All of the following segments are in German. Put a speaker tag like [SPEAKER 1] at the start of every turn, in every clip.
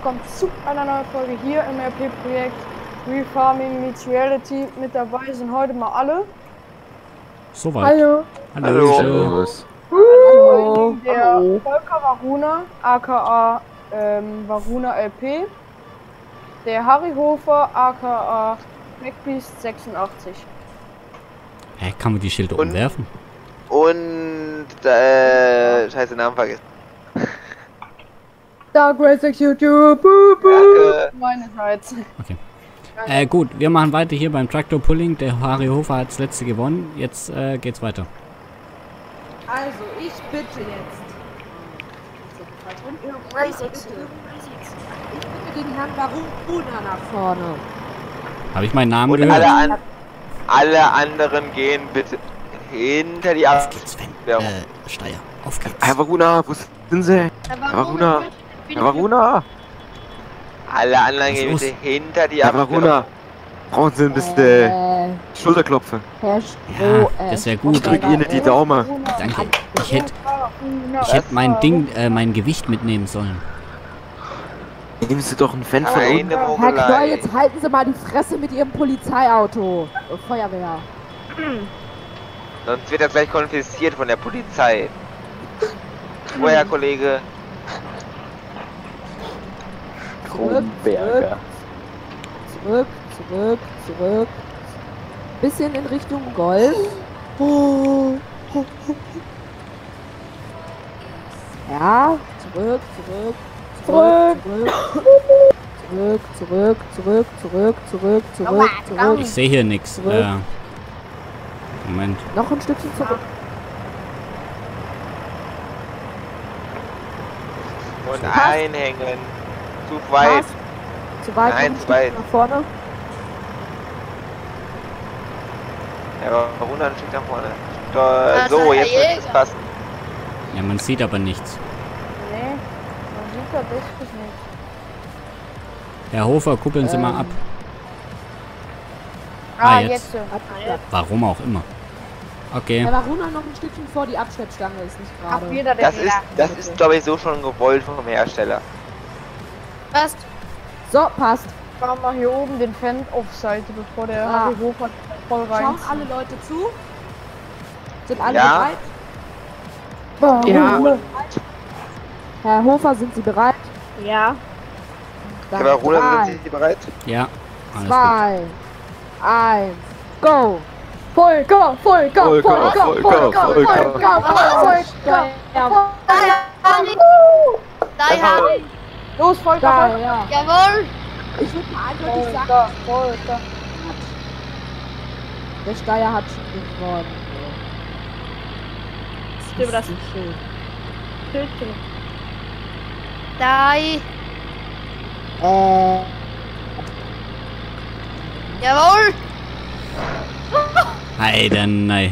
[SPEAKER 1] willkommen zu einer neuen Folge hier im RP-Projekt Refarming meets Reality. Mit dabei sind heute mal alle.
[SPEAKER 2] Soweit.
[SPEAKER 1] Hallo.
[SPEAKER 2] Hallo.
[SPEAKER 3] Hallo.
[SPEAKER 1] Hallo. Der Volker Varuna, aka Varuna LP. Der Harry Hofer, aka MacBeast 86.
[SPEAKER 2] Hä, kann man die Schilder umwerfen?
[SPEAKER 3] Und scheiße, Namen vergessen.
[SPEAKER 1] Dark Racex YouTube. Meinerseits.
[SPEAKER 2] Okay. Gut, wir machen weiter hier beim Traktor Pulling. Der Harry Hofer hat das letzte gewonnen. Jetzt geht's weiter.
[SPEAKER 4] Also, ich bitte jetzt. Ich bitte den Herrn Varuna nach vorne.
[SPEAKER 2] Habe ich meinen Namen
[SPEAKER 3] Und
[SPEAKER 2] gehört?
[SPEAKER 3] alle anderen gehen bitte hinter die
[SPEAKER 2] Auf geht's, Sven. Steier. Auf geht's.
[SPEAKER 5] Herr Varuna, wo sind Sie? Herr Varuna! Herr Varuna!
[SPEAKER 3] Alle anderen gehen
[SPEAKER 2] Was
[SPEAKER 3] bitte hinter die
[SPEAKER 5] Herr Varuna! Brauchen Sie ein bisschen Schulterklopfen?
[SPEAKER 4] Herr
[SPEAKER 2] Ja, das wäre gut.
[SPEAKER 5] Ich drück Ihnen die Daumen.
[SPEAKER 2] Danke. Ich hätte mein Ding, mein Gewicht mitnehmen sollen.
[SPEAKER 5] Nehmen Sie doch einen Fan von
[SPEAKER 3] Eine
[SPEAKER 5] unten.
[SPEAKER 4] Herr Knoll,
[SPEAKER 3] Mogelei.
[SPEAKER 4] jetzt halten Sie mal die Fresse mit Ihrem Polizeiauto. Feuerwehr.
[SPEAKER 3] Sonst wird er gleich konfisziert von der Polizei. Woher, Kollege?
[SPEAKER 5] Kronberger.
[SPEAKER 4] Zurück. Bisschen in Richtung Golf. Ja, zurück.
[SPEAKER 2] Ich sehe hier nichts. Moment.
[SPEAKER 4] Noch ein Stückchen zurück.
[SPEAKER 3] Und einhängen. Zu weit.
[SPEAKER 4] Zu weit.
[SPEAKER 3] Nein,
[SPEAKER 4] noch ein
[SPEAKER 3] zu weit.
[SPEAKER 4] Stückchen nach vorne.
[SPEAKER 3] Ja, aber 100 Stück nach vorne. So, jetzt wird es passen.
[SPEAKER 2] Ja, man sieht aber nichts.
[SPEAKER 1] Nee, man sieht das echt nicht.
[SPEAKER 2] Herr Hofer, kuppeln Sie mal ab.
[SPEAKER 1] Ah,
[SPEAKER 2] jetzt.
[SPEAKER 1] jetzt.
[SPEAKER 2] Warum auch immer. Okay.
[SPEAKER 4] Herr Varuna noch ein Stückchen vor, die Abschleppstange ist nicht
[SPEAKER 1] Ab
[SPEAKER 4] gerade.
[SPEAKER 1] jeder der
[SPEAKER 3] Das ist glaube ich, so schon gewollt vom Hersteller.
[SPEAKER 1] Passt.
[SPEAKER 4] So, passt.
[SPEAKER 1] Machen wir hier oben den Fan auf Seite, bevor der
[SPEAKER 4] Ah.
[SPEAKER 1] Harry Hofer voll rein.
[SPEAKER 4] Schauen alle Leute zu? Sind alle
[SPEAKER 3] Ja.
[SPEAKER 4] bereit?
[SPEAKER 1] Ja.
[SPEAKER 4] Herr Hofer, sind Sie bereit?
[SPEAKER 1] Ja.
[SPEAKER 4] Dann
[SPEAKER 3] Aber Roland,
[SPEAKER 4] drei,
[SPEAKER 3] sind Sie bereit?
[SPEAKER 2] Ja. Alles gut.
[SPEAKER 4] 2, 1, go!
[SPEAKER 1] Volker. Los, Volker.
[SPEAKER 4] Geil, ja.
[SPEAKER 6] Jawohl!
[SPEAKER 4] Ich würde mal eindeutig sagen,
[SPEAKER 1] Volker.
[SPEAKER 4] der Steier hat schon gewonnen.
[SPEAKER 1] Stimmt, das
[SPEAKER 4] ist schön.
[SPEAKER 1] Töten.
[SPEAKER 6] Drei! Jawohl!
[SPEAKER 2] Nein.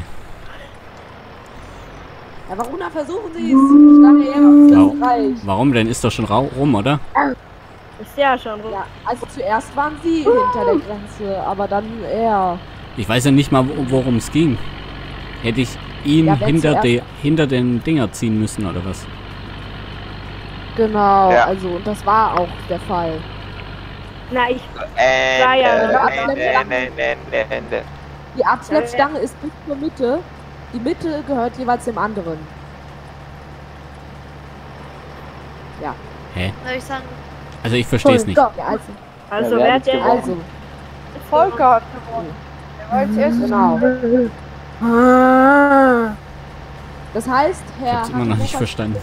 [SPEAKER 4] Ja, Varuna, versuchen Sie es. Stange
[SPEAKER 2] Warum?
[SPEAKER 4] das reicht.
[SPEAKER 2] Warum denn? Ist doch schon rum, oder?
[SPEAKER 1] Ist ja schon rum.
[SPEAKER 4] Ja, also zuerst waren Sie hinter der Grenze, aber dann er.
[SPEAKER 2] Ich weiß ja nicht mal, worum es ging. Hätte ich ihn
[SPEAKER 4] Ja, wenn
[SPEAKER 2] hinter den Dinger ziehen müssen, oder was?
[SPEAKER 4] Genau,
[SPEAKER 3] Ja.
[SPEAKER 4] also und das war auch der Fall.
[SPEAKER 1] Na, ich.
[SPEAKER 3] Ende.
[SPEAKER 4] Die Abschleppstange ist bis zur Mitte. Die Mitte gehört jeweils dem anderen. Ja.
[SPEAKER 2] Hä?
[SPEAKER 6] Soll ich sagen?
[SPEAKER 2] Also ich verstehe es nicht.
[SPEAKER 4] Ja,
[SPEAKER 1] Also, wer hat der
[SPEAKER 4] also,
[SPEAKER 1] Volker hat gewonnen. Der war als erstes.
[SPEAKER 4] genau. Das heißt,
[SPEAKER 2] Ich
[SPEAKER 4] Herr
[SPEAKER 2] hab's immer noch nicht
[SPEAKER 4] Hofer,
[SPEAKER 2] verstanden.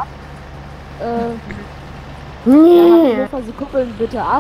[SPEAKER 4] Herr Hofer, Sie kuppeln bitte ab.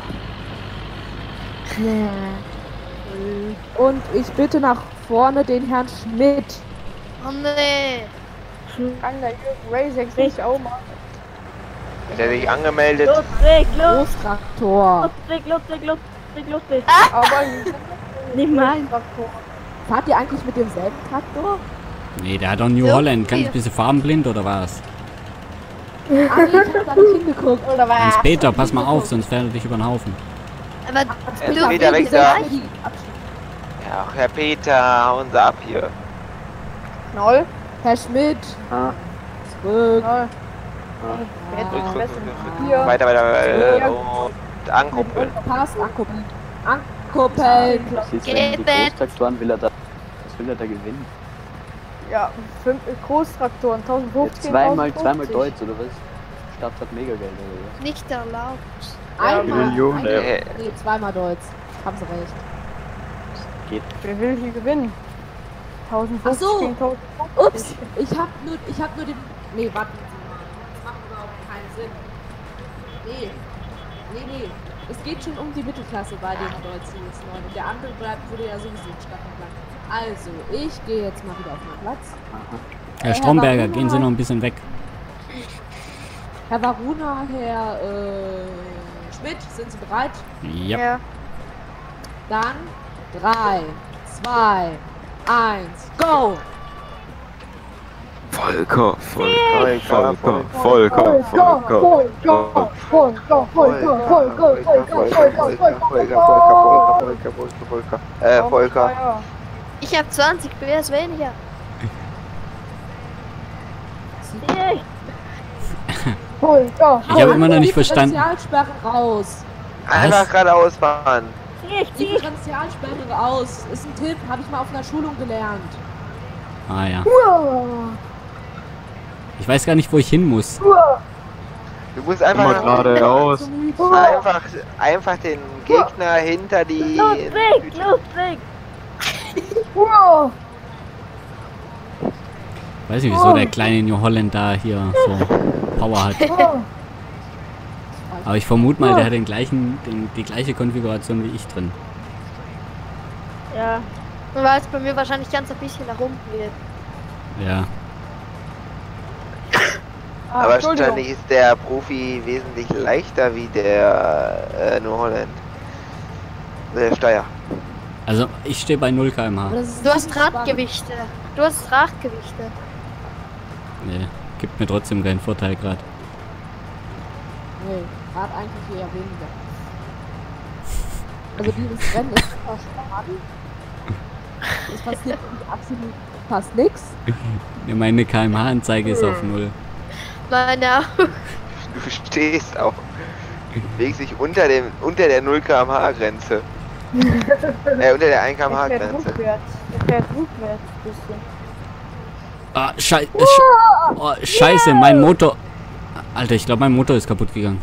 [SPEAKER 4] Und ich bitte nach vorne den Herrn Schmidt.
[SPEAKER 6] Oh nee!
[SPEAKER 1] Kann der Jürgen Racex nicht auch machen.
[SPEAKER 3] Hat er sich angemeldet?
[SPEAKER 4] Großtraktor.
[SPEAKER 1] Lustig. Aber nicht mein.
[SPEAKER 4] Fahrt ihr eigentlich mit demselben Traktor?
[SPEAKER 2] Nee, der hat doch New Holland. Ganz bisschen farbenblind, oder was?
[SPEAKER 4] Ah, nee, ich hab da nicht hingeguckt.
[SPEAKER 1] Oder was?
[SPEAKER 2] Hans-Peter, pass mal auf, sonst fährt er dich über den Haufen.
[SPEAKER 6] Aber
[SPEAKER 3] Peter, weg da.
[SPEAKER 4] Die
[SPEAKER 3] Ja, ach, Herr Peter, hauen Sie ab hier.
[SPEAKER 1] Knoll.
[SPEAKER 4] Herr Schmidt. Zurück.
[SPEAKER 1] Knoll. Hier.
[SPEAKER 3] Weiter. Und ankuppeln.
[SPEAKER 4] Passt, ankuppeln. Ankuppeln.
[SPEAKER 7] Was ist denn die Großtraktoren? Was will er da gewinnen?
[SPEAKER 1] Ja, 5 Großtraktoren, 1050.
[SPEAKER 7] Zweimal Deutsch oder was? Stadt hat Megageld oder was?
[SPEAKER 6] Nicht erlaubt.
[SPEAKER 4] Einmal.
[SPEAKER 5] Millionen.
[SPEAKER 4] Nee, zweimal Deutsch. Haben sie recht.
[SPEAKER 7] Geht.
[SPEAKER 1] Wer will hier gewinnen? 1050,
[SPEAKER 4] Ach so.
[SPEAKER 1] 1050.
[SPEAKER 4] Ups, ich hab nur den... Nee, warten Sie mal. Das macht überhaupt keinen Sinn. Nee. Es geht schon um die Mittelklasse bei den Deutsch CS9 und der andere würde ja sowieso in Stadt und Land. Also, ich gehe jetzt mal wieder auf meinen Platz.
[SPEAKER 2] Herr Stromberger, gehen Sie noch ein bisschen weg.
[SPEAKER 4] Herr Varuna, Herr Schmidt, sind Sie bereit?
[SPEAKER 2] Ja.
[SPEAKER 6] Ja.
[SPEAKER 4] Dann 3, 2, 1, go!
[SPEAKER 5] Volker.
[SPEAKER 3] Volker.
[SPEAKER 6] Ich habe 20 PS weniger.
[SPEAKER 2] Ich habe immer noch nicht verstanden.
[SPEAKER 4] Differentialsperre raus.
[SPEAKER 3] Einfach geradeaus fahren.
[SPEAKER 4] Differentialsperre raus. Ist ein Tipp, habe ich mal auf einer Schulung gelernt.
[SPEAKER 2] Ah ja. Ich weiß gar nicht, wo ich hin muss.
[SPEAKER 3] Du musst einfach
[SPEAKER 5] geradeaus.
[SPEAKER 3] Einfach den Gegner hinter die...
[SPEAKER 6] Ludwig!
[SPEAKER 2] Weiß nicht, wieso der kleine New Holland da hier so Power hat. Aber ich vermute mal, der hat die gleiche Konfiguration wie ich drin.
[SPEAKER 6] Ja. Weil es bei mir wahrscheinlich ganz ein bisschen nach unten geht.
[SPEAKER 2] Ja.
[SPEAKER 3] Aber wahrscheinlich ist der Profi wesentlich leichter wie der New Holland. Der Steyr.
[SPEAKER 2] Also ich stehe bei 0 km/h.
[SPEAKER 6] Du hast Radgewichte.
[SPEAKER 2] Nee, gibt mir trotzdem keinen Vorteil gerade.
[SPEAKER 4] Nee, Rad eigentlich eher weniger. Also dieses Rennen ist super spannend. Es passiert absolut fast nichts.
[SPEAKER 2] Ja, meine kmh-Anzeige ist auf 0.
[SPEAKER 6] Meine auch.
[SPEAKER 3] Du stehst auch. Bewegst dich unter der 0 km/h Grenze. Unter der 1 km/h
[SPEAKER 1] Der fährt
[SPEAKER 3] Grenze.
[SPEAKER 1] rückwärts ein bisschen.
[SPEAKER 2] Ah, Scheiße, mein Motor. Alter, ich glaube, mein Motor ist kaputt gegangen.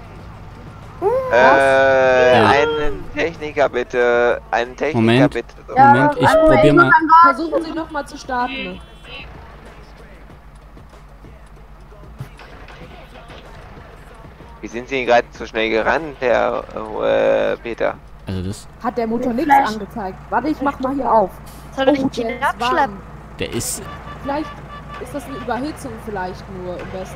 [SPEAKER 3] Einen Techniker bitte. Einen Techniker
[SPEAKER 2] Moment.
[SPEAKER 3] bitte. So.
[SPEAKER 2] Moment, ich probiere mal.
[SPEAKER 4] Versuchen Sie nochmal zu starten.
[SPEAKER 3] Wie sind Sie gerade so schnell gerannt, Herr Peter?
[SPEAKER 2] Also das.
[SPEAKER 4] Hat der Motor nichts angezeigt. Warte, ich mach mal hier auf.
[SPEAKER 6] Soll ich
[SPEAKER 4] der
[SPEAKER 6] ihn
[SPEAKER 4] ist
[SPEAKER 6] abschleppen?
[SPEAKER 4] warm.
[SPEAKER 2] Der ist.
[SPEAKER 4] Vielleicht ist das eine Überhitzung vielleicht nur im besten.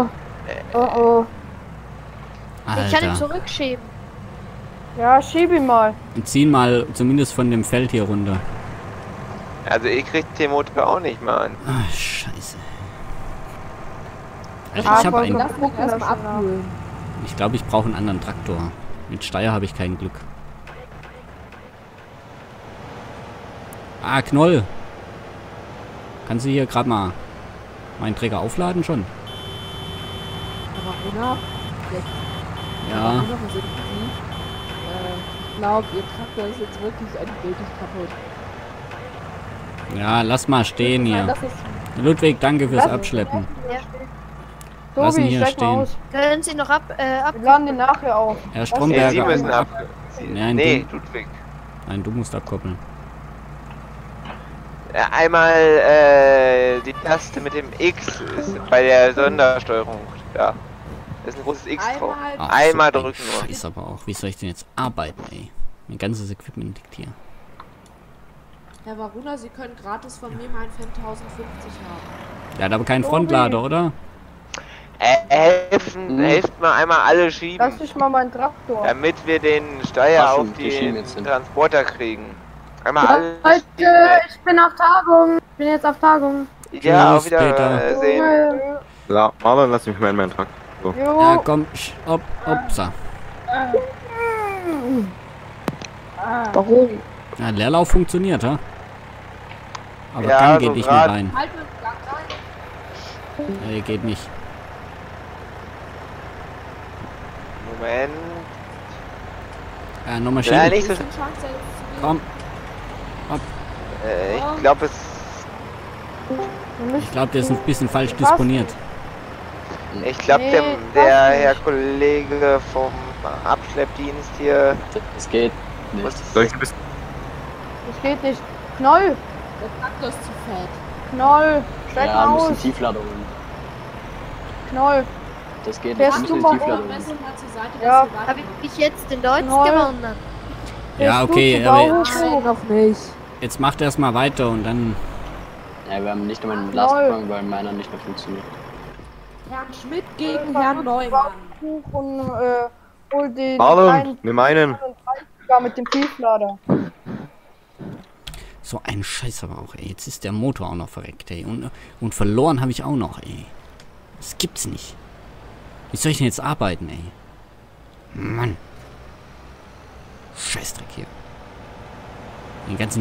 [SPEAKER 6] Ich kann ihn
[SPEAKER 2] Alter.
[SPEAKER 6] zurückschieben.
[SPEAKER 1] Ja, schieb ihn mal.
[SPEAKER 2] Zieh ihn mal zumindest von dem Feld hier runter.
[SPEAKER 3] Also ich krieg den Motor auch nicht mal an.
[SPEAKER 2] Ah, Scheiße. Alter, ich habe einen.
[SPEAKER 4] Lass mich erstmal abkühlen.
[SPEAKER 2] Ich glaube, ich brauche einen anderen Traktor. Mit Steyr habe ich kein Glück. Ah, Knoll. Kannst du hier gerade mal meinen Träger aufladen schon?
[SPEAKER 4] Aber Runa,
[SPEAKER 2] Ja.
[SPEAKER 4] Ich glaube, ihr Traktor ist jetzt wirklich endgültig kaputt.
[SPEAKER 2] Ja, lass mal stehen hier.
[SPEAKER 4] Das ist
[SPEAKER 2] Ludwig, danke fürs Abschleppen.
[SPEAKER 6] Ja.
[SPEAKER 2] Lassen
[SPEAKER 1] Tobi,
[SPEAKER 2] hier
[SPEAKER 1] steig mal
[SPEAKER 2] stehen.
[SPEAKER 1] aus.
[SPEAKER 6] Können Sie noch ab?
[SPEAKER 1] Wir laden den nachher auf.
[SPEAKER 2] Herr
[SPEAKER 3] Nee, Sie
[SPEAKER 2] Stromberger.
[SPEAKER 3] müssen ab.
[SPEAKER 2] Nein,
[SPEAKER 3] Nee,
[SPEAKER 2] du,
[SPEAKER 3] Ludwig.
[SPEAKER 2] nein, du musst abkoppeln.
[SPEAKER 3] Einmal die Taste mit dem X ist bei der Sondersteuerung da. Da ist ein großes X drauf.
[SPEAKER 2] Ach,
[SPEAKER 3] Einmal
[SPEAKER 2] so ein
[SPEAKER 3] drücken nur.
[SPEAKER 2] Scheiß aber auch. Wie soll ich denn jetzt arbeiten, ey? Mein ganzes Equipment liegt hier.
[SPEAKER 4] Herr Varuna, Sie können gratis von mir meinen Fan 1050 haben.
[SPEAKER 2] Der hat aber keinen Frontlader, oder?
[SPEAKER 3] Helft mal einmal alle schieben,
[SPEAKER 1] Lass dich mal meinen Traktor.
[SPEAKER 3] damit wir den Steuer
[SPEAKER 7] Ach,
[SPEAKER 3] auf
[SPEAKER 7] die schieben jetzt
[SPEAKER 3] den
[SPEAKER 7] hin.
[SPEAKER 3] Transporter kriegen. Einmal alle
[SPEAKER 8] Leute,
[SPEAKER 3] schieben.
[SPEAKER 8] ich bin auf Tagung. Ich bin jetzt auf Tagung.
[SPEAKER 3] Ja,
[SPEAKER 2] Tschüss,
[SPEAKER 3] auf wieder
[SPEAKER 2] Peter.
[SPEAKER 3] sehen.
[SPEAKER 5] Ja, Marlon, lass mich mal in meinen Traktor.
[SPEAKER 1] Jo.
[SPEAKER 2] Ja, komm. Upsa.
[SPEAKER 8] Warum?
[SPEAKER 2] Ja, Leerlauf funktioniert, ha? Aber
[SPEAKER 3] Ja,
[SPEAKER 2] Gang
[SPEAKER 3] so
[SPEAKER 2] geht nicht
[SPEAKER 3] grad.
[SPEAKER 2] mehr rein.
[SPEAKER 4] Halt mit Gang rein.
[SPEAKER 2] Nee, geht nicht.
[SPEAKER 3] Moment.
[SPEAKER 2] Ja, nochmal
[SPEAKER 3] Ja,
[SPEAKER 2] schieben.
[SPEAKER 3] nicht so.
[SPEAKER 2] Komm.
[SPEAKER 3] Ich glaube, es.
[SPEAKER 2] Ich glaube, der ist ein bisschen falsch disponiert.
[SPEAKER 3] Ich glaube,
[SPEAKER 1] Nee,
[SPEAKER 3] der
[SPEAKER 1] passt
[SPEAKER 3] Herr
[SPEAKER 1] nicht.
[SPEAKER 3] Kollege vom Abschleppdienst hier.
[SPEAKER 7] Das geht nicht.
[SPEAKER 3] muss-
[SPEAKER 5] Soll ich ein bisschen...
[SPEAKER 1] Das geht nicht. Knoll!
[SPEAKER 4] Der Traktor ist zu fett.
[SPEAKER 1] Knoll! Steig
[SPEAKER 7] Ja,
[SPEAKER 1] mal
[SPEAKER 7] muss einen
[SPEAKER 1] aus!
[SPEAKER 7] Tieflader holen.
[SPEAKER 1] Knoll!
[SPEAKER 7] Das geht
[SPEAKER 1] Fährst
[SPEAKER 7] nicht.
[SPEAKER 1] du
[SPEAKER 7] Wir
[SPEAKER 1] mal
[SPEAKER 7] müssen den Tieflader
[SPEAKER 4] Am
[SPEAKER 7] holen.
[SPEAKER 4] besten mal zur Seite,
[SPEAKER 1] Ja,
[SPEAKER 4] dass wir
[SPEAKER 6] Habe
[SPEAKER 4] weitermachen.
[SPEAKER 6] ich jetzt den Deutsch
[SPEAKER 1] Neu.
[SPEAKER 6] gewonnen?
[SPEAKER 2] Ja,
[SPEAKER 1] Fährst
[SPEAKER 2] okay,
[SPEAKER 1] du zu
[SPEAKER 2] aber
[SPEAKER 1] Bauhof?
[SPEAKER 4] noch nicht.
[SPEAKER 2] jetzt macht erstmal weiter und dann.
[SPEAKER 7] Ja, wir haben nicht einmal einen
[SPEAKER 1] Neu.
[SPEAKER 7] Lastwagen, weil meiner nicht mehr funktioniert.
[SPEAKER 4] Herrn Schmidt gegen Herrn Neumann.
[SPEAKER 1] Und hol den
[SPEAKER 5] Marlon, nimm einen.
[SPEAKER 1] mit dem Tieflader.
[SPEAKER 2] So ein Scheiß aber auch, ey. Jetzt ist der Motor auch noch verreckt, ey. Und verloren habe ich auch noch, ey. Das gibt's nicht. Wie soll ich denn jetzt arbeiten, ey? Mann. Scheißdreck hier. Den ganzen...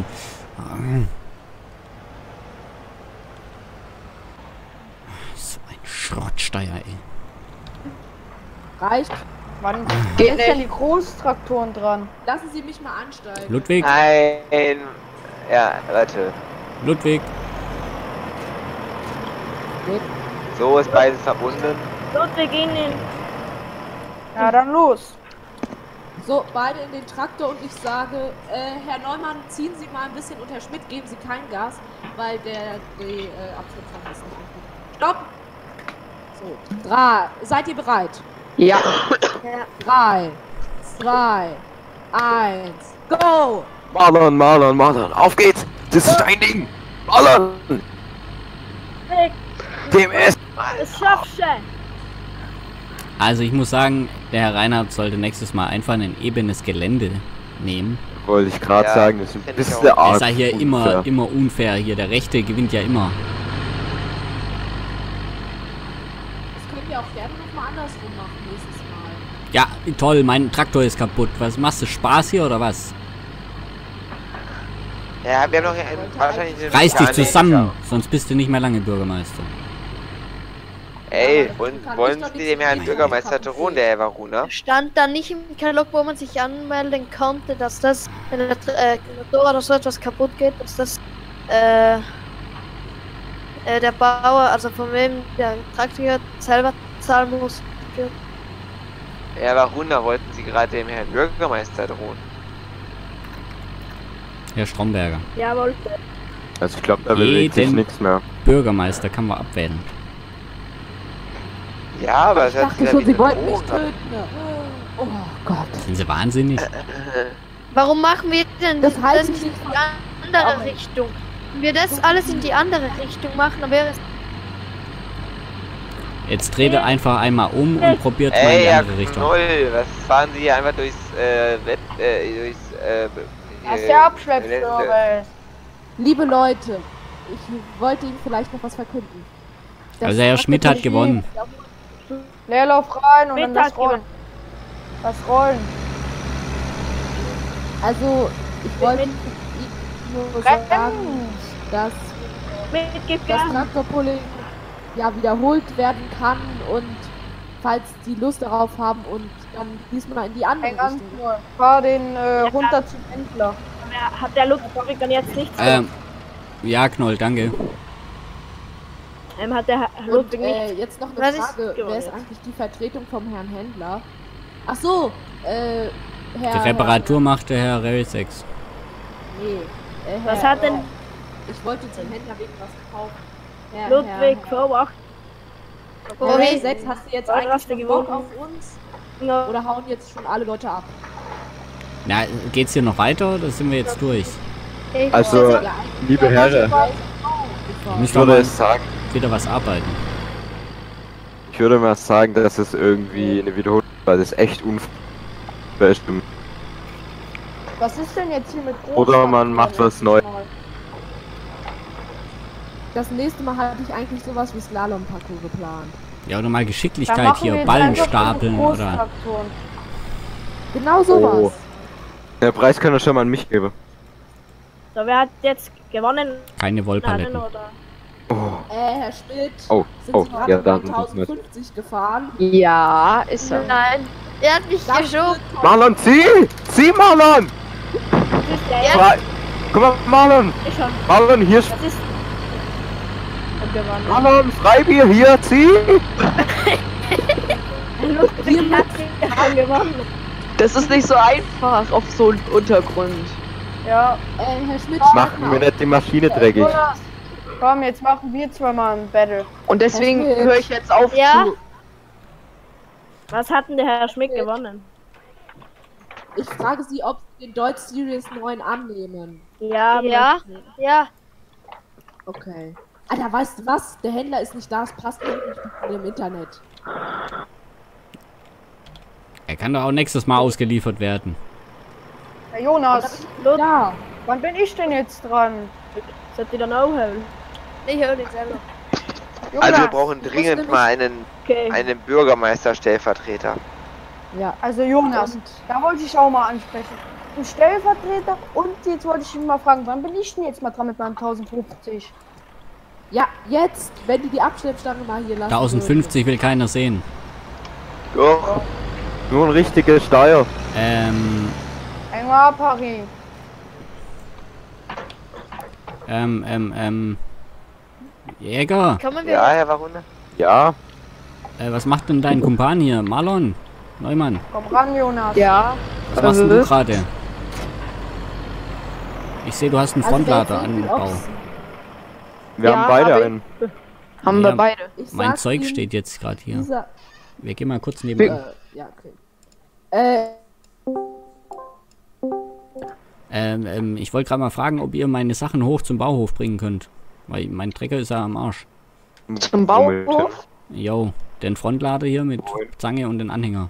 [SPEAKER 2] So ein Schrottsteier, ey.
[SPEAKER 4] Reicht.
[SPEAKER 1] Wann sind denn die Großtraktoren dran?
[SPEAKER 4] Lassen Sie mich mal ansteigen.
[SPEAKER 2] Ludwig,
[SPEAKER 3] Ein. Ja, warte.
[SPEAKER 2] Ludwig.
[SPEAKER 3] So ist beides verbunden.
[SPEAKER 8] Wir gehen in.
[SPEAKER 1] Ja, dann los.
[SPEAKER 4] So, beide in den Traktor und ich sage, Herr Neumann, ziehen Sie mal ein bisschen unter Schmidt, geben Sie kein Gas, weil die Abschleppfahrt ist nicht gut. Stopp! So, 3. Seid ihr bereit?
[SPEAKER 8] Ja.
[SPEAKER 4] 3, 2, 1, go!
[SPEAKER 5] Marlon, auf geht's! Das ist dein Ding! Marlon!
[SPEAKER 8] Weg.
[SPEAKER 5] TMS!
[SPEAKER 8] Das schaffst du.
[SPEAKER 2] Also ich muss sagen, der Herr Reinhardt sollte nächstes Mal einfach ein ebenes Gelände nehmen.
[SPEAKER 5] Wollte ich gerade
[SPEAKER 3] Ja,
[SPEAKER 5] sagen, das ist ein
[SPEAKER 3] find ich
[SPEAKER 5] bisschen
[SPEAKER 3] auch.
[SPEAKER 5] arg.
[SPEAKER 2] Es sei hier
[SPEAKER 5] unfair.
[SPEAKER 2] immer unfair. Hier, der Rechte gewinnt ja immer.
[SPEAKER 4] Das können wir auch gerne nochmal andersrum machen nächstes Mal.
[SPEAKER 2] Ja, toll, mein Traktor ist kaputt. Was machst du, Spaß hier oder was?
[SPEAKER 3] Ja, wir haben noch wahrscheinlich den
[SPEAKER 2] Reiß dich
[SPEAKER 3] Mechaniker.
[SPEAKER 2] zusammen, sonst bist du nicht mehr lange Bürgermeister.
[SPEAKER 3] Ey,
[SPEAKER 4] Ja,
[SPEAKER 3] und
[SPEAKER 4] kann
[SPEAKER 3] wollen
[SPEAKER 4] ich doch
[SPEAKER 3] Sie
[SPEAKER 4] nichts
[SPEAKER 3] dem Herrn
[SPEAKER 4] mehr
[SPEAKER 3] Bürgermeister
[SPEAKER 4] machen.
[SPEAKER 3] drohen, der Herr Varuna?
[SPEAKER 6] Stand da nicht im Katalog, wo man sich anmelden konnte, dass das, wenn der Motor oder so etwas kaputt geht, dass das der Bauer, also von wem der Traktor selber zahlen muss?
[SPEAKER 3] Herr Varuna, wollten Sie gerade dem Herrn Bürgermeister drohen?
[SPEAKER 2] Herr Stromberger.
[SPEAKER 8] Jawohl.
[SPEAKER 5] Also ich glaube, da bewegt sich
[SPEAKER 2] Jeden-
[SPEAKER 5] nichts mehr.
[SPEAKER 2] Bürgermeister kann man abwählen.
[SPEAKER 3] Ja, aber
[SPEAKER 4] Ich
[SPEAKER 3] es hat
[SPEAKER 4] dachte schon, Sie wollten mich
[SPEAKER 3] Drohung.
[SPEAKER 4] töten. Oh Gott.
[SPEAKER 2] Sind sie wahnsinnig?
[SPEAKER 6] Warum machen wir denn
[SPEAKER 4] Das halte
[SPEAKER 6] das
[SPEAKER 4] ich
[SPEAKER 6] in
[SPEAKER 4] nicht
[SPEAKER 6] die andere Richtung? Wenn wir das alles in die andere Richtung machen, dann wäre es...
[SPEAKER 2] Jetzt dreht er einfach einmal um und probiert mal in
[SPEAKER 3] Ey,
[SPEAKER 2] die
[SPEAKER 3] Herr
[SPEAKER 2] andere Richtung.
[SPEAKER 3] Knoll, was fahren Sie hier einfach durchs,
[SPEAKER 1] Das ist der Abschleppservice.
[SPEAKER 4] Liebe Leute, ich wollte Ihnen vielleicht noch was verkünden. Das
[SPEAKER 2] Also der Herr Schmidt hat
[SPEAKER 4] Traktor-
[SPEAKER 2] gewonnen.
[SPEAKER 1] Leerlauf rein und dann
[SPEAKER 8] Mittag
[SPEAKER 1] das Rollen. Das Rollen.
[SPEAKER 4] Also, ich wollte Ihnen nur sagen,
[SPEAKER 1] Rennen.
[SPEAKER 4] dass
[SPEAKER 8] Mitgift
[SPEAKER 4] das
[SPEAKER 8] gern.
[SPEAKER 4] Traktorpulling ja wiederholt werden kann und falls die Lust darauf haben und dann diesmal in die andere
[SPEAKER 1] Häng an,
[SPEAKER 4] Richtung.
[SPEAKER 1] nur. Fahr den runter zum Händler.
[SPEAKER 8] Hat der Ludwig dann jetzt nichts?
[SPEAKER 2] Ja, Knoll, danke.
[SPEAKER 8] Hat der
[SPEAKER 4] Und
[SPEAKER 8] Ludwig nicht.
[SPEAKER 4] jetzt noch eine
[SPEAKER 6] Was ist
[SPEAKER 4] Frage, wer ist
[SPEAKER 8] gewollt?
[SPEAKER 4] eigentlich die Vertretung vom Herrn Händler? Ach so, Herr...
[SPEAKER 2] Die Reparatur macht der Herr Relsex.
[SPEAKER 4] Nee,
[SPEAKER 8] Was hat denn
[SPEAKER 4] Ich wollte zum Händler wegen was kaufen. Herr,
[SPEAKER 8] Ludwig Vorwacht?
[SPEAKER 6] Wohin?
[SPEAKER 4] 6, hast du jetzt
[SPEAKER 8] Was
[SPEAKER 4] eigentlich
[SPEAKER 8] hast du
[SPEAKER 4] noch Bock
[SPEAKER 8] gewonnen?
[SPEAKER 4] auf uns? Oder hauen jetzt schon alle Leute ab?
[SPEAKER 2] Na, geht's hier noch weiter oder sind wir jetzt durch?
[SPEAKER 5] Also,
[SPEAKER 4] Ja,
[SPEAKER 5] liebe Herren,
[SPEAKER 2] Ich muss
[SPEAKER 5] ich
[SPEAKER 2] doch
[SPEAKER 5] würde
[SPEAKER 2] mal
[SPEAKER 5] es sagen,
[SPEAKER 2] wieder was arbeiten.
[SPEAKER 5] ich würde mal sagen, dass es irgendwie eine Wiederholung, weil das echt unfair ist.
[SPEAKER 1] Was ist denn jetzt hier mit
[SPEAKER 5] Oder man macht was Neues.
[SPEAKER 4] Das nächste Mal hatte ich eigentlich sowas wie Slalom-Parcours geplant.
[SPEAKER 2] Ja, oder mal Geschicklichkeit hier, Ballen stapeln oder...
[SPEAKER 4] Genau sowas.
[SPEAKER 5] Oh. Der Preis kann er schon mal an mich geben.
[SPEAKER 8] So, wer hat jetzt gewonnen?
[SPEAKER 2] Keine
[SPEAKER 8] Nein,
[SPEAKER 2] Wollpaletten.
[SPEAKER 8] oder?
[SPEAKER 5] Oh,
[SPEAKER 4] Herr Schmidt,
[SPEAKER 5] oh,
[SPEAKER 4] sind
[SPEAKER 5] oh,
[SPEAKER 4] Sie gerade
[SPEAKER 5] ja,
[SPEAKER 4] mit
[SPEAKER 5] dann
[SPEAKER 4] 1050 gefahren?
[SPEAKER 8] Ja, ist er.
[SPEAKER 6] Nein, Er hat mich geschoben.
[SPEAKER 5] Marlon, zieh! Zieh, Marlon!
[SPEAKER 8] Das ist der
[SPEAKER 6] Ja.
[SPEAKER 5] Guck mal, Marlon!
[SPEAKER 8] erste schon.
[SPEAKER 5] Marlon, hier ist...
[SPEAKER 8] Das ist. Und gewonnen.
[SPEAKER 5] Marlon, Freibier, hier, zieh!
[SPEAKER 8] Ludwig hat schon gewonnen.
[SPEAKER 9] Das ist nicht so einfach auf so einem Untergrund.
[SPEAKER 1] Ja.
[SPEAKER 4] Herr Schmidt,
[SPEAKER 5] Machen wir nicht die Maschine dreckig.
[SPEAKER 1] Jonas, komm, jetzt machen wir zweimal ein Battle.
[SPEAKER 9] Und deswegen
[SPEAKER 4] Herr Schmidt.
[SPEAKER 9] höre ich jetzt auf
[SPEAKER 6] Ja.
[SPEAKER 9] zu...
[SPEAKER 8] Was hat denn der Herr Schmidt gewonnen?
[SPEAKER 4] ich frage Sie, ob Sie den Deutsch Series 9 annehmen.
[SPEAKER 8] Ja,
[SPEAKER 6] Ja. Ja.
[SPEAKER 4] Okay. Alter, weißt du was? Der Händler ist nicht da, es passt nicht im Internet.
[SPEAKER 2] Er kann doch auch nächstes Mal ausgeliefert werden.
[SPEAKER 1] Herr Jonas,
[SPEAKER 4] Ja.
[SPEAKER 1] wann bin ich denn jetzt dran?
[SPEAKER 8] Sollt ihr dann auch holen?
[SPEAKER 6] Ich höre nicht selber.
[SPEAKER 1] Jonas,
[SPEAKER 3] Also wir brauchen
[SPEAKER 4] musst
[SPEAKER 3] dringend
[SPEAKER 4] nämlich-
[SPEAKER 3] mal einen
[SPEAKER 8] Okay.
[SPEAKER 3] Bürgermeister-Stellvertreter.
[SPEAKER 4] Ja.
[SPEAKER 1] also Jonas, da wollte ich auch mal ansprechen. Ein Stellvertreter und jetzt wollte ich ihn mal fragen, wann bin ich denn jetzt mal dran mit meinem 1050?
[SPEAKER 4] Ja, jetzt, wenn die Abschleppstange mal hier lassen.
[SPEAKER 2] 1050 will keiner sehen.
[SPEAKER 3] Doch,
[SPEAKER 5] Nur ein richtiger Steuer.
[SPEAKER 1] Einmal Paris.
[SPEAKER 2] Jäger,
[SPEAKER 6] Kommen wir.
[SPEAKER 3] ja, Herr Warune.
[SPEAKER 5] Ja,
[SPEAKER 2] was macht denn dein Kumpan hier? Marlon? Neumann,
[SPEAKER 1] Komm ran, Jonas.
[SPEAKER 9] Ja.
[SPEAKER 2] was machst denn du gerade? Ich sehe, du hast einen
[SPEAKER 4] Also,
[SPEAKER 2] Frontlader
[SPEAKER 4] wer fehlt
[SPEAKER 2] Anbau.
[SPEAKER 4] aufs-
[SPEAKER 5] wir
[SPEAKER 9] Ja,
[SPEAKER 5] haben beide
[SPEAKER 9] aber-
[SPEAKER 5] einen.
[SPEAKER 9] Haben
[SPEAKER 2] Ja.
[SPEAKER 9] wir beide.
[SPEAKER 4] Ich
[SPEAKER 2] Mein
[SPEAKER 4] sag
[SPEAKER 2] Zeug
[SPEAKER 4] Ihnen,
[SPEAKER 2] steht jetzt gerade hier.
[SPEAKER 4] Dieser,
[SPEAKER 2] Wir gehen mal kurz neben.
[SPEAKER 4] ja, okay.
[SPEAKER 2] Ich wollte gerade mal fragen, ob ihr meine Sachen hoch zum Bauhof bringen könnt. Weil mein Trecker ist ja am Arsch.
[SPEAKER 9] Zum Bauhof?
[SPEAKER 2] Jo, den Frontlader hier mit Zange und den Anhänger.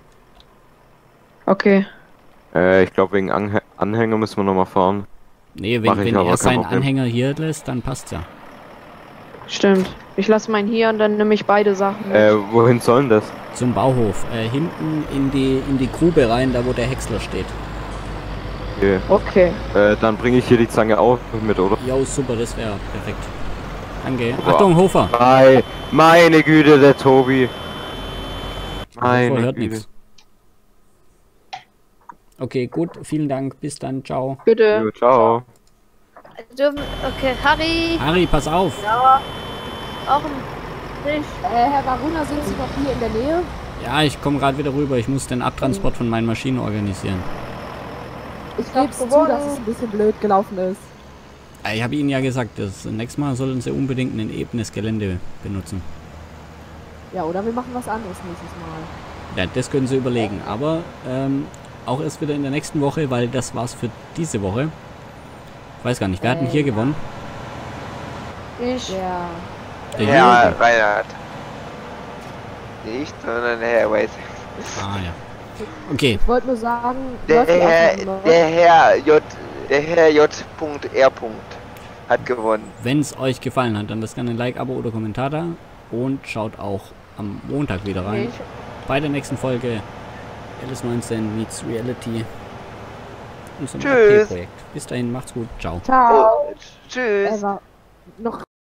[SPEAKER 9] Okay.
[SPEAKER 5] Ich glaube, wegen Anhänger müssen wir nochmal fahren.
[SPEAKER 2] Nee,
[SPEAKER 5] Mach ich
[SPEAKER 2] wenn
[SPEAKER 5] aber,
[SPEAKER 2] er
[SPEAKER 5] kein
[SPEAKER 2] seinen
[SPEAKER 5] Problem.
[SPEAKER 2] Anhänger hier lässt, dann passt's ja.
[SPEAKER 9] Stimmt. Ich lasse meinen hier und dann nehme ich beide Sachen. mit.
[SPEAKER 5] Wohin sollen das?
[SPEAKER 2] Zum Bauhof. Hinten in die Grube rein, da wo der Häcksler steht.
[SPEAKER 5] Okay.
[SPEAKER 9] Okay.
[SPEAKER 5] Dann bringe ich hier die Zange auch mit, oder?
[SPEAKER 2] Jo, super, das wäre perfekt. Danke.
[SPEAKER 5] Boah.
[SPEAKER 2] Achtung, Hofer!
[SPEAKER 5] Meine Güte, der Tobi.
[SPEAKER 2] Hofer
[SPEAKER 5] Meine
[SPEAKER 2] hört
[SPEAKER 5] Güte.
[SPEAKER 2] nichts. Okay, gut, vielen Dank. Bis dann, ciao.
[SPEAKER 9] Bitte.
[SPEAKER 5] Jo, ciao.
[SPEAKER 6] Okay, Harry.
[SPEAKER 2] Harry, pass auf!
[SPEAKER 6] Auch nicht.
[SPEAKER 4] Herr Varuna, sind Sie noch hier in der Nähe?
[SPEAKER 2] Ja, ich komme gerade wieder rüber. Ich muss den Abtransport von meinen Maschinen organisieren.
[SPEAKER 4] Ich gebe es zu, dass es ein bisschen blöd gelaufen ist.
[SPEAKER 2] Ich habe Ihnen ja gesagt, das nächste Mal sollen Sie unbedingt ein ebenes Gelände benutzen.
[SPEAKER 4] Ja, oder wir machen was anderes nächstes Mal.
[SPEAKER 2] Ja, das können Sie überlegen. Aber auch erst wieder in der nächsten Woche, weil das war's für diese Woche. Ich weiß gar nicht, wer hat denn hier gewonnen?
[SPEAKER 1] Ich.
[SPEAKER 4] Ja.
[SPEAKER 2] Der
[SPEAKER 3] Herr
[SPEAKER 2] Jürgen.
[SPEAKER 3] Reinhardt. Nicht, sondern Herr Weiß.
[SPEAKER 2] Ah ja. Okay,
[SPEAKER 4] Ich wollte nur sagen,
[SPEAKER 3] Der
[SPEAKER 4] läuft die
[SPEAKER 3] Herr,
[SPEAKER 4] Aufnahme noch?
[SPEAKER 3] der Herr J.R. hat gewonnen.
[SPEAKER 2] wenn es euch gefallen hat, dann lasst gerne ein Like, Abo oder Kommentar da. Und schaut auch am Montag wieder rein. Bei der nächsten Folge LS19 meets Reality. Unserem
[SPEAKER 3] Tschüss.
[SPEAKER 2] AP-Projekt. Bis dahin, macht's gut. Ciao.
[SPEAKER 4] Ciao.
[SPEAKER 3] Tschüss.
[SPEAKER 4] Noch